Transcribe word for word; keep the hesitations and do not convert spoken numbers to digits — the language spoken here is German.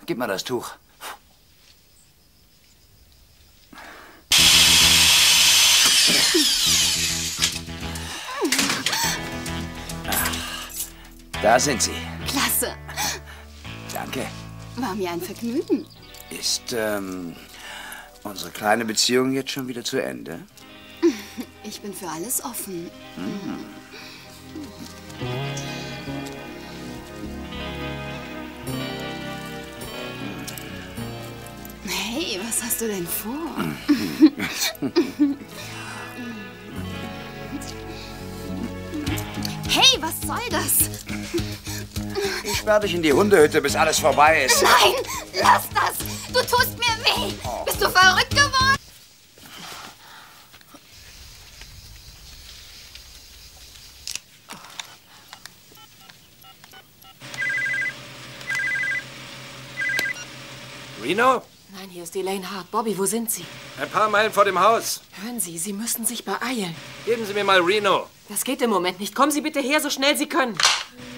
Gib mal das Tuch. Da sind Sie. Klasse. Danke. War mir ein Vergnügen. Ist, ähm, unsere kleine Beziehung jetzt schon wieder zu Ende? Ich bin für alles offen. Mhm. Hey, was hast du denn vor? Hey, was soll das? Ich sperre dich in die Hundehütte, bis alles vorbei ist. Nein, lass das! Du tust mir weh! Oh. Bist du verrückt geworden? Reno? Nein, hier ist Elaine Hart. Bobby, wo sind Sie? Ein paar Meilen vor dem Haus. Hören Sie, Sie müssen sich beeilen. Geben Sie mir mal Reno. Das geht im Moment nicht. Kommen Sie bitte her, so schnell Sie können.